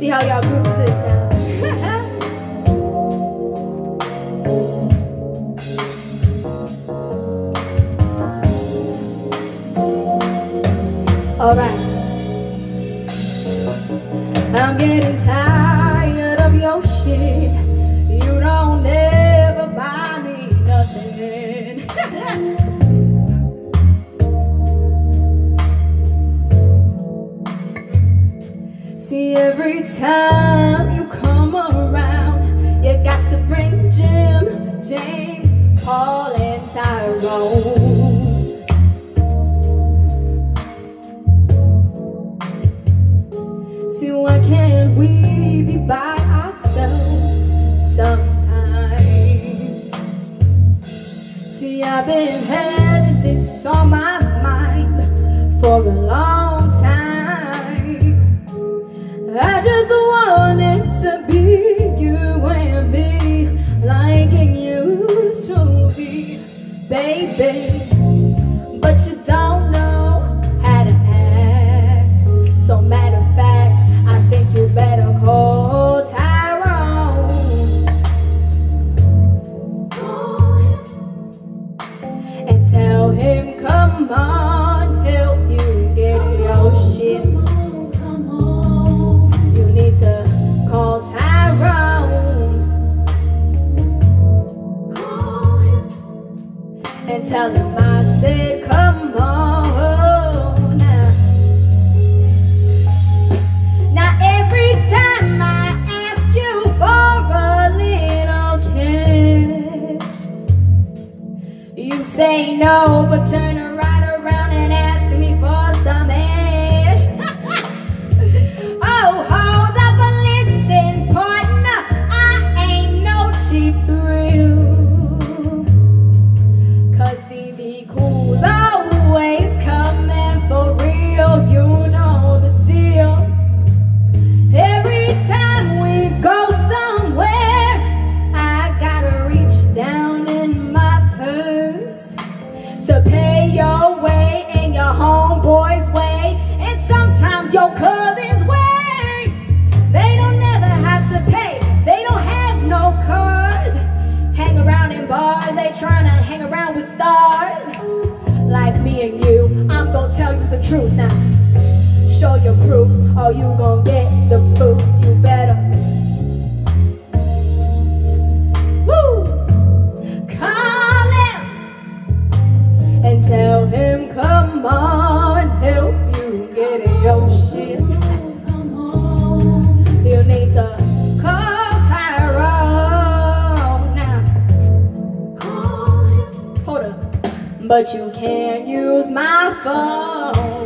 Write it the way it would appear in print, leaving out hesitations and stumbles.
see how y'all groove to this now. Alright. I'm getting tired of your shit. You don't ever buy me nothing. See, every time you come around, you got to bring Jim, James, Paul, and Tyrone. See, why can't we be by ourselves sometimes? See, I've been having this on my mind for a long time. I just wanted to be you and me like it used to be, baby. But you don't know how to act. So matter of fact, I think you better call Tyrone. And tell him, come on, help you get your shit. Call Tyrone and tell him I said come on now. Now every time I ask you for a little cash, you say no, but turn right around and ask me for some ass. Oh, hold up and listen, partner, I ain't no cheap thrill. Cause VV Cool's always coming for real, you know the deal. Every time we go somewhere, I gotta reach down in my purse to pay your way and your homeboy's way, and sometimes your cousin's way. They don't never have to pay, they don't have no cars. Hang around in bars, they tryna hang around with stars. Like me and you, I'm gonna tell you the truth now. Show your proof, or you gon' get the boot. You better call him and tell him, come on, help you get your shit. You need to call Tyrone now. Call him. Hold up. But you can't use my phone.